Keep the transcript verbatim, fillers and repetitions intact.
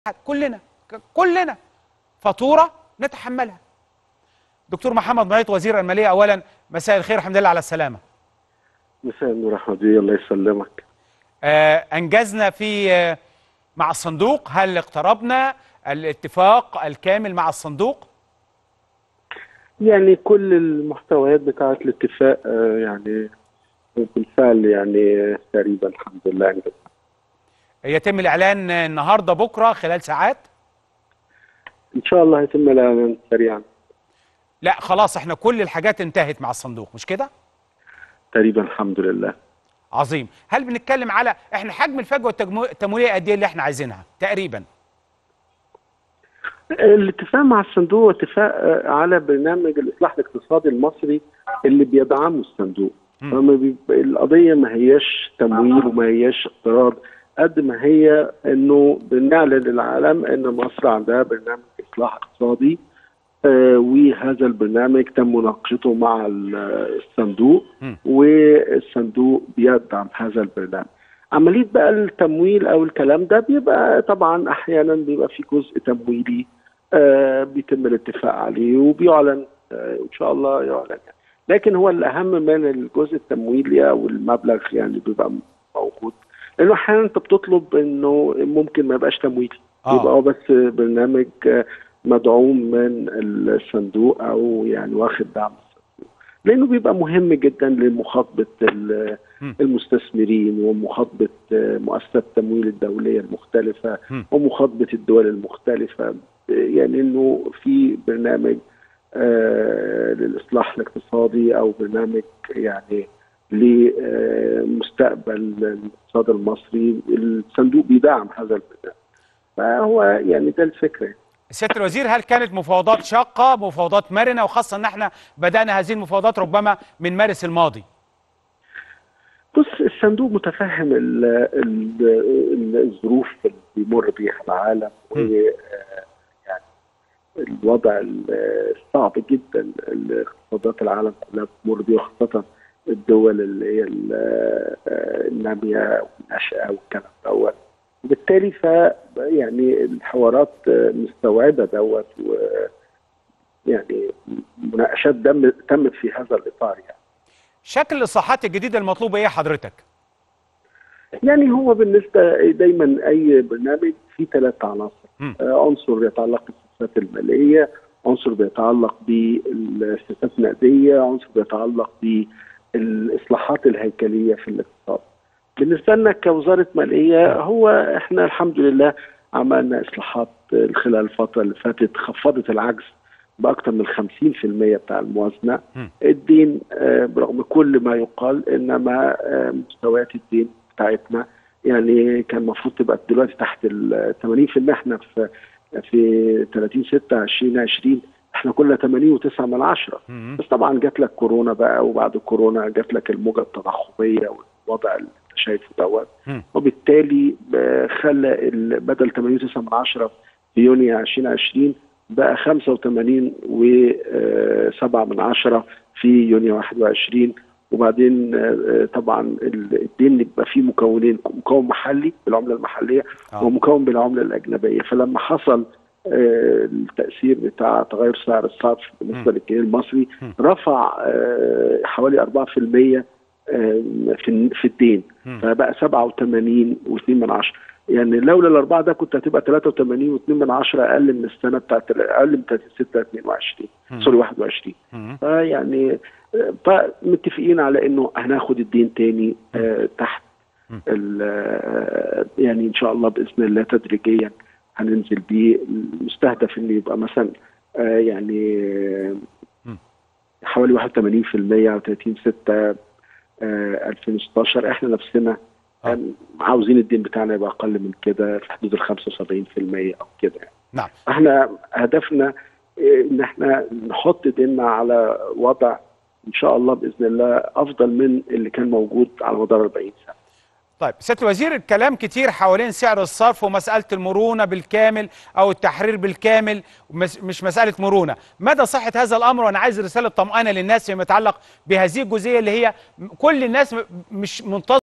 كلنا كلنا فاتوره نتحملها. دكتور محمد مهيط وزير الماليه، اولا مساء الخير، الحمد لله على السلامه. مساء النور احمد بيه، الله يسلمك. آه انجزنا في آه مع الصندوق، هل اقتربنا الاتفاق الكامل مع الصندوق؟ يعني كل المحتويات بتاعه الاتفاق آه يعني بالفعل يعني تقريبا الحمد لله انجزنا. يتم الاعلان النهارده بكره خلال ساعات؟ ان شاء الله هيتم الاعلان سريعا. لا خلاص احنا كل الحاجات انتهت مع الصندوق مش كده؟ تقريبا الحمد لله. عظيم. هل بنتكلم على احنا حجم الفجوه التمويليه قد ايه اللي احنا عايزينها تقريبا؟ الاتفاق مع الصندوق اتفاق على برنامج الاصلاح الاقتصادي المصري اللي بيدعمه الصندوق. فما القضيه ما هياش تمويل وما هياش اقتراض قد ما هي انه بنعلن للعالم ان مصر عندها برنامج اصلاح اقتصادي، آه وهذا البرنامج تم مناقشته مع الصندوق م. والصندوق بيدعم هذا البرنامج. عمليه بقى التمويل او الكلام ده بيبقى طبعا احيانا بيبقى في جزء تمويلي آه بيتم الاتفاق عليه وبيعلن آه ان شاء الله يعلن يعني. لكن هو الاهم من الجزء التمويلي او المبلغ يعني بيبقى موجود، لانه احيانا انت بتطلب انه ممكن ما يبقاش تمويلي، آه. يبقى هو بس برنامج مدعوم من الصندوق او يعني واخد دعم الصندوق، لانه بيبقى مهم جدا لمخاطبه المستثمرين ومخاطبه مؤسسات التمويل الدوليه المختلفه م. ومخاطبه الدول المختلفه، يعني انه في برنامج آه للاصلاح الاقتصادي او برنامج يعني لمستقبل الاقتصاد المصري، الصندوق بيدعم هذا البرنامج. فهو يعني ده الفكره. سياده الوزير، هل كانت مفاوضات شاقه، مفاوضات مرنه، وخاصه ان احنا بدانا هذه المفاوضات ربما من مارس الماضي؟ بص، الصندوق متفهم ال ال الظروف اللي بيمر بيها العالم و يعني الوضع الصعب جدا اللي اقتصادات العالم كلها بتمر بيه، خاصه الدول اللي هي الناميه والناشئه والكلام دوت. وبالتالي ف يعني الحوارات مستوعبه دوت، و يعني مناقشات تمت في هذا الاطار. يعني شكل الاصلاحات الجديده المطلوبه ايه حضرتك؟ يعني هو بالنسبه دايما اي برنامج فيه ثلاث عناصر، آه عنصر يتعلق بالسياسات الماليه، عنصر بيتعلق بالسياسات النقديه، عنصر بيتعلق بالاصلاحات الهيكليه في الاقتصاد. بالنسبه لنا كوزاره ماليه، هو احنا الحمد لله عملنا اصلاحات خلال الفتره اللي فاتت خفضت العجز باكثر من خمسين في المية بتاع الموازنه. الدين آه برغم كل ما يقال، انما آه مستويات الدين بتاعتنا يعني كان المفروض تبقى دلوقتي تحت ال ثمانين في المية. احنا في في ثلاثين ستة عشرين عشرين احنا كنا ثمانين وتسعة من عشرة، بس طبعا جات لك كورونا بقى، وبعد الكورونا جات لك الموجه التضخميه والوضع اللي انت شايفه دوت، وبالتالي خلى بدل ثمانين وتسعة من عشرة في يونيو عشرين عشرين بقى خمسة وثمانين وسبعة من عشرة في يونيو واحد وعشرين. وبعدين طبعا الدين بيبقى فيه مكونين، مكون محلي بالعمله المحليه آه. ومكون بالعمله الاجنبيه. فلما حصل التاثير بتاع تغير سعر الصرف بالنسبه للجنيه المصري رفع حوالي أربعة في المية في الدين، فبقى سبعة وثمانين واثنين من عشرة. يعني لولا الاربعه ده كنت هتبقى ثلاثة وثمانين واثنين من عشرة اقل من السنه بتاعت اقل من ثلاثين ستة اثنين وعشرين سوري واحد وعشرين. فيعني فمتفقين على انه هناخد الدين تاني آه تحت يعني ان شاء الله باذن الله تدريجيا هننزل بيه. المستهدف انه يبقى مثلا آه يعني آه حوالي واحد وثمانين في المية او ثلاثين ستة آه ألفين وستاشر. احنا نفسنا آه. عاوزين الدين بتاعنا يبقى اقل من كده في حدود ال خمسة وسبعين في المية او كده يعني. نعم. احنا هدفنا ان احنا نحط ديننا على وضع ان شاء الله باذن الله افضل من اللي كان موجود على مدار أربعين سنة. طيب سياده الوزير، الكلام كتير حوالين سعر الصرف ومساله المرونه بالكامل او التحرير بالكامل، مش مساله مرونه، مدى صحه هذا الامر؟ وانا عايز رساله طمانه للناس فيما يتعلق بهذه الجزئيه اللي هي كل الناس مش منتظره